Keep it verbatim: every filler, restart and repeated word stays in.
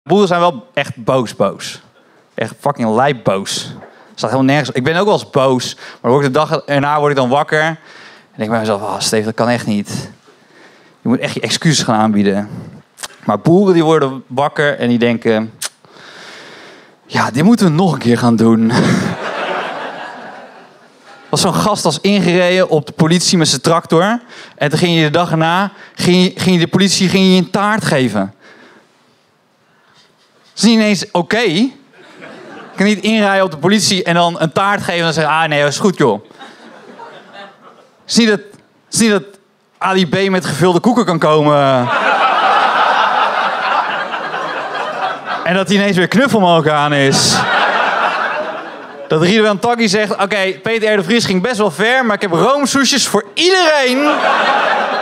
Boeren zijn wel echt boos boos. Echt fucking lijp boos. Staat helemaal nergens. Ik ben ook wel eens boos. Maar word ik de dag erna word ik dan wakker. En denk ik bij mezelf, ah, Steve, dat kan echt niet. Je moet echt je excuses gaan aanbieden. Maar boeren die worden wakker en die denken... Ja, dit moeten we nog een keer gaan doen. Was zo'n gast als ingereden op de politie met zijn tractor. En toen ging je de dag erna... Ging je, ging je de politie ging je een taart geven. Dat is niet ineens oké. Okay. Je kan niet inrijden op de politie en dan een taart geven... en dan zeggen, ah nee, dat is goed joh. Het is niet dat, het is niet dat Ali B met gevulde koeken kan komen... En dat hij ineens weer knuffelmelk aan is. Dat Ridwan Taghi zegt... Oké, okay, Peter R. de Vries ging best wel ver... maar ik heb roomsoesjes voor iedereen...